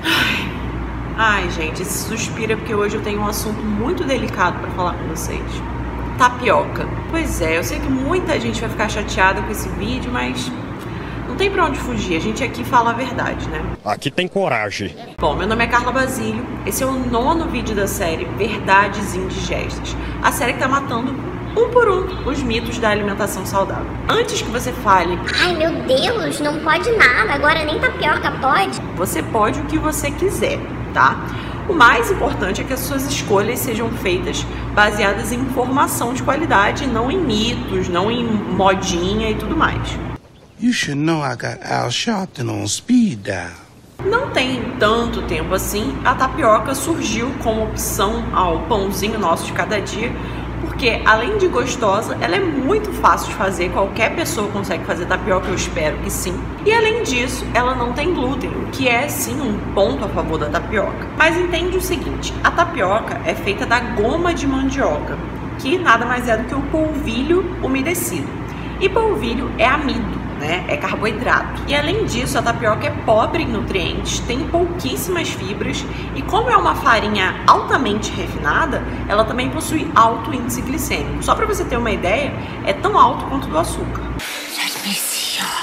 Ai, gente, esse suspiro é porque hoje eu tenho um assunto muito delicado pra falar com vocês. Tapioca. Pois é, eu sei que muita gente vai ficar chateada com esse vídeo, mas não tem pra onde fugir, a gente aqui fala a verdade, né? Aqui tem coragem. Bom, meu nome é Carla Basílio, esse é o 9º vídeo da série Verdades Indigestas, a série que tá matando um por um os mitos da alimentação saudável. Antes que você fale, ai meu Deus, não pode nada, agora nem tapioca pode. Você pode o que você quiser, tá? O mais importante é que as suas escolhas sejam feitas baseadas em informação de qualidade, não em mitos, não em modinha e tudo mais. You should know I got Al Sharpton on speed dial. Não tem tanto tempo assim, a tapioca surgiu como opção ao pãozinho nosso de cada dia, porque além de gostosa, ela é muito fácil de fazer, qualquer pessoa consegue fazer tapioca, eu espero que sim. E além disso, ela não tem glúten, o que é sim um ponto a favor da tapioca. Mas entende o seguinte, a tapioca é feita da goma de mandioca, que nada mais é do que o polvilho umedecido. E polvilho é amido, né? É carboidrato. E além disso, a tapioca é pobre em nutrientes, tem pouquíssimas fibras e como é uma farinha altamente refinada, ela também possui alto índice glicêmico. Só para você ter uma ideia, é tão alto quanto do açúcar. Let me see your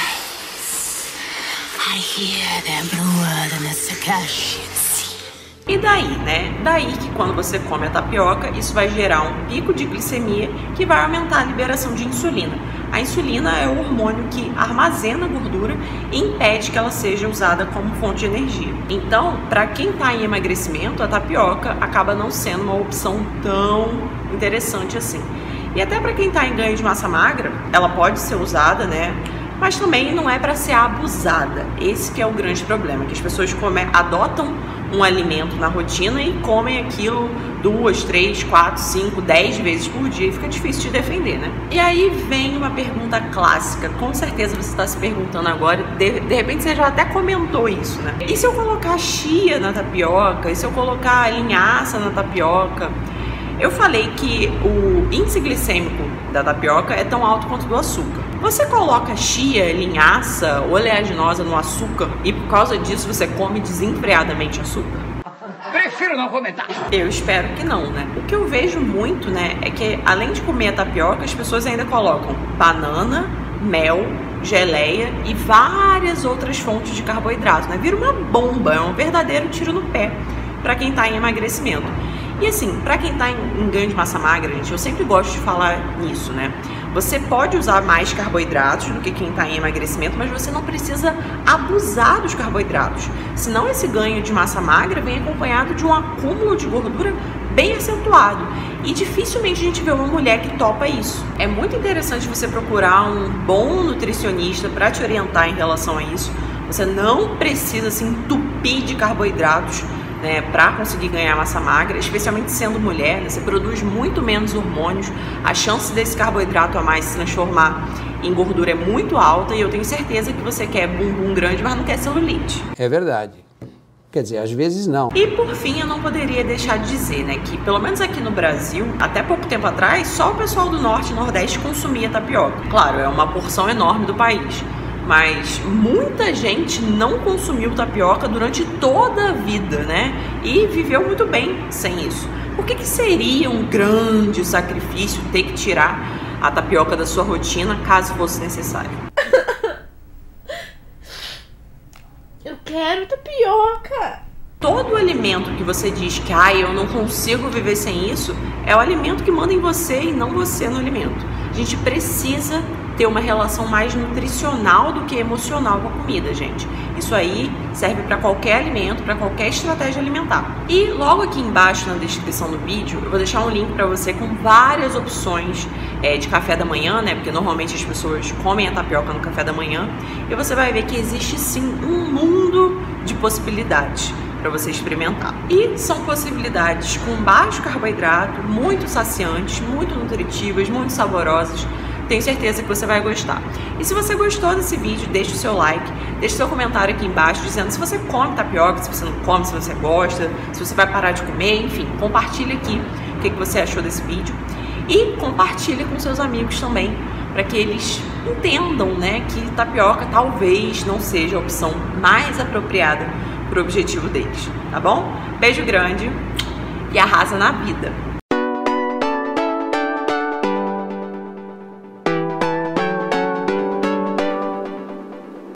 eyes. I hear them bluer than a Circassian sea. E daí, né? Daí que quando você come a tapioca, isso vai gerar um pico de glicemia que vai aumentar a liberação de insulina. A insulina é o hormônio que armazena a gordura e impede que ela seja usada como fonte de energia. Então, para quem está em emagrecimento, a tapioca acaba não sendo uma opção tão interessante assim. E até para quem está em ganho de massa magra, ela pode ser usada, né? Mas também não é para ser abusada. Esse que é o grande problema, que as pessoas adotam um alimento na rotina e comem aquilo 2, 3, 4, 5, 10 vezes por dia e fica difícil de defender, né? E aí vem uma pergunta clássica, com certeza você está se perguntando agora, de repente você já até comentou isso, né? E se eu colocar chia na tapioca? E se eu colocar linhaça na tapioca? Eu falei que o índice glicêmico da tapioca é tão alto quanto do açúcar. Você coloca chia, linhaça, oleaginosa no açúcar e por causa disso você come desenfreadamente açúcar? Prefiro não comentar. Eu espero que não, né? O que eu vejo muito, né, é que além de comer a tapioca, as pessoas ainda colocam banana, mel, geleia e várias outras fontes de carboidrato, né? Vira uma bomba, é um verdadeiro tiro no pé para quem tá em emagrecimento. E assim, para quem tá em ganho de massa magra, gente, eu sempre gosto de falar nisso, né? Você pode usar mais carboidratos do que quem tá em emagrecimento, mas você não precisa abusar dos carboidratos. Senão esse ganho de massa magra vem acompanhado de um acúmulo de gordura bem acentuado. E dificilmente a gente vê uma mulher que topa isso. É muito interessante você procurar um bom nutricionista para te orientar em relação a isso. Você não precisa se entupir de carboidratos, né, para conseguir ganhar massa magra, especialmente sendo mulher, né, você produz muito menos hormônios, a chance desse carboidrato a mais se transformar em gordura é muito alta e eu tenho certeza que você quer bumbum grande, mas não quer celulite. É verdade. Quer dizer, às vezes não. E por fim, eu não poderia deixar de dizer, né, que pelo menos aqui no Brasil, até pouco tempo atrás, só o pessoal do Norte e Nordeste consumia tapioca. Claro, é uma porção enorme do país. Mas muita gente não consumiu tapioca durante toda a vida, né? E viveu muito bem sem isso. Por que seria um grande sacrifício ter que tirar a tapioca da sua rotina caso fosse necessário? Eu quero tapioca! Todo alimento que você diz que eu não consigo viver sem isso, é o alimento que manda em você e não você no alimento. A gente precisa ter uma relação mais nutricional do que emocional com a comida, gente. Isso aí serve para qualquer alimento, para qualquer estratégia alimentar. E logo aqui embaixo na descrição do vídeo, eu vou deixar um link para você com várias opções de café da manhã, né? Porque normalmente as pessoas comem a tapioca no café da manhã. E você vai ver que existe sim um mundo de possibilidades para você experimentar. E são possibilidades com baixo carboidrato, muito saciantes, muito nutritivas, muito saborosas. Tenho certeza que você vai gostar. E se você gostou desse vídeo, deixa o seu like, deixa o seu comentário aqui embaixo dizendo se você come tapioca, se você não come, se você gosta, se você vai parar de comer, enfim, compartilha aqui o que você achou desse vídeo e compartilha com seus amigos também, para que eles entendam, né, que tapioca talvez não seja a opção mais apropriada pro objetivo deles, tá bom? Beijo grande e arrasa na vida!